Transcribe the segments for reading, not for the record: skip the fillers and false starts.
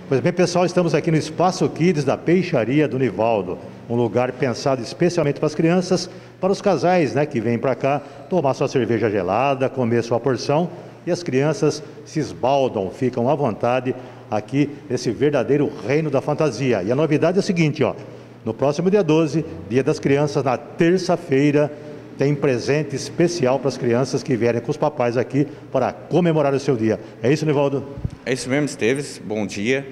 Pois bem, pessoal, estamos aqui no Espaço Kids da Peixaria do Nivaldo, um lugar pensado especialmente para as crianças, para os casais, né, que vêm para cá tomar sua cerveja gelada, comer sua porção, e as crianças se esbaldam, ficam à vontade aqui nesse verdadeiro reino da fantasia. E a novidade é o seguinte, ó, no próximo dia 12, Dia das Crianças, na terça-feira, tem presente especial para as crianças que vierem com os papais aqui para comemorar o seu dia. É isso, Nivaldo? É isso mesmo, Esteves. Bom dia.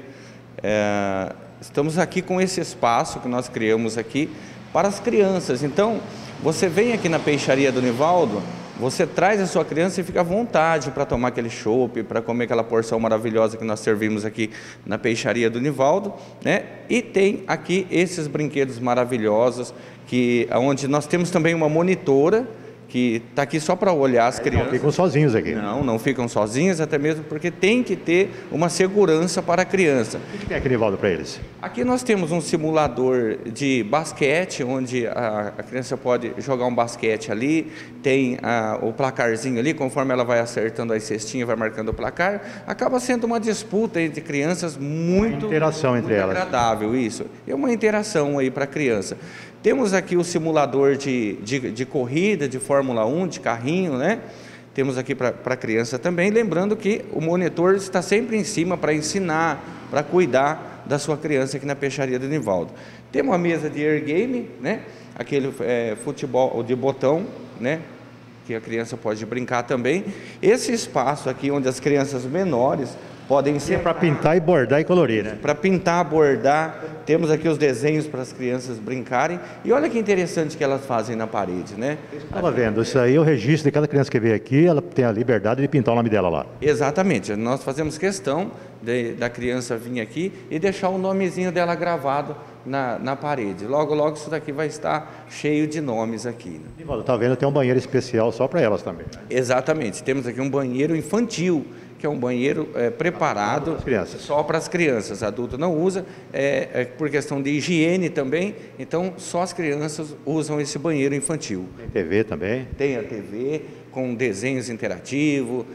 Estamos aqui com esse espaço que nós criamos aqui para as crianças. Então, você vem aqui na Peixaria do Nivaldo, você traz a sua criança e fica à vontade para tomar aquele chopp, para comer aquela porção maravilhosa que nós servimos aqui na Peixaria do Nivaldo, né? E tem aqui esses brinquedos maravilhosos, onde nós temos também uma monitora, que está aqui só para olhar as crianças. Não ficam sozinhos aqui. Não ficam sozinhos, até mesmo porque tem que ter uma segurança para a criança. O que tem aqui, Nivaldo, para eles? Aqui nós temos um simulador de basquete, onde a criança pode jogar um basquete ali, tem o placarzinho ali, conforme ela vai acertando as cestinhas, vai marcando o placar, acaba sendo uma disputa entre crianças muito... Interação entre elas. Agradável, isso. É uma interação aí para a criança. Temos aqui o simulador de corrida, de Fórmula 1, de carrinho, né? Temos aqui para a criança também, lembrando que o monitor está sempre em cima para ensinar, para cuidar da sua criança aqui na Peixaria do Nivaldo. Temos uma mesa de air game, né? Aquele futebol de botão, né? Que a criança pode brincar também. Esse espaço aqui, onde as crianças menores podem ser... para pintar e bordar e colorir, né? Para pintar, bordar, temos aqui os desenhos para as crianças brincarem. E olha que interessante que elas fazem na parede, né? Estava vendo, isso aí é o registro de cada criança que veio aqui, ela tem a liberdade de pintar o nome dela lá. Exatamente, nós fazemos questão da criança vir aqui e deixar o nomezinho dela gravado na parede. Logo, logo isso daqui vai estar cheio de nomes aqui. Né? Está vendo, tem um banheiro especial só para elas também. Né? Exatamente, temos aqui um banheiro infantil, que é um banheiro preparado só para as crianças. Adulto não usa, por questão de higiene também, então só as crianças usam esse banheiro infantil. Tem TV também? Tem a TV com desenhos interativos,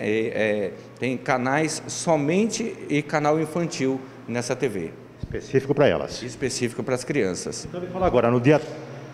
tem canais somente e canal infantil nessa TV. Específico para elas? Específico para as crianças. Então, me fala agora, no dia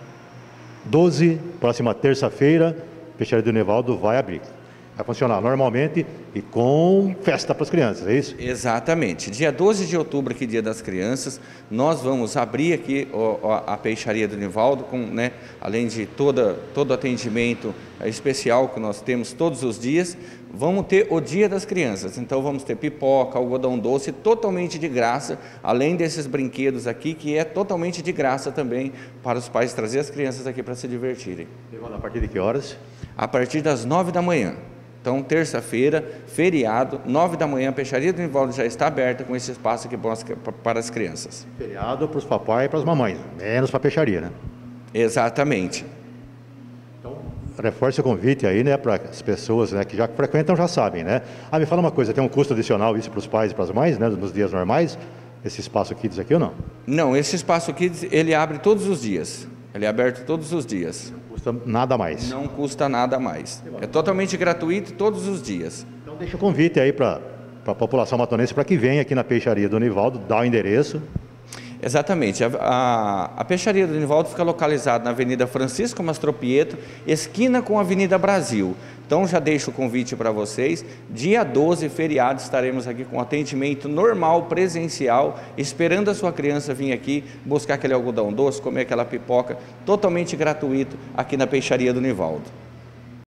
12, próxima terça-feira, Peixaria do Nivaldo vai abrir. Vai funcionar normalmente e com festa para as crianças, é isso? Exatamente. Dia 12 de outubro, aqui Dia das Crianças, nós vamos abrir aqui a Peixaria do Nivaldo, né, além de todo atendimento especial que nós temos todos os dias, vamos ter o Dia das Crianças. Então vamos ter pipoca, algodão doce, totalmente de graça, além desses brinquedos aqui, que é totalmente de graça também para os pais trazer as crianças aqui para se divertirem. A partir de que horas? A partir das 9 da manhã. Então, terça-feira, feriado, 9 da manhã, a Peixaria do Nivaldo já está aberta com esse espaço aqui para as crianças. Feriado para os papais e para as mamães, menos para a peixaria, né? Exatamente. Então, reforce o convite aí, né, para as pessoas, né, que já frequentam, já sabem, né? Me fala uma coisa, tem um custo adicional isso para os pais e para as mães, né, nos dias normais, esse espaço Kids aqui ou não? Não, esse espaço Kids, ele abre todos os dias. Ele é aberto todos os dias. Não custa nada mais. Não custa nada mais. É totalmente gratuito todos os dias. Então deixa o convite aí para a população matonense para que venha aqui na Peixaria do Nivaldo, dá o endereço. Exatamente. A Peixaria do Nivaldo fica localizada na Avenida Francisco Mastro Pietro, esquina com a Avenida Brasil. Então já deixo o convite para vocês. Dia 12, feriado, estaremos aqui com atendimento normal, presencial, esperando a sua criança vir aqui buscar aquele algodão doce, comer aquela pipoca, totalmente gratuito aqui na Peixaria do Nivaldo.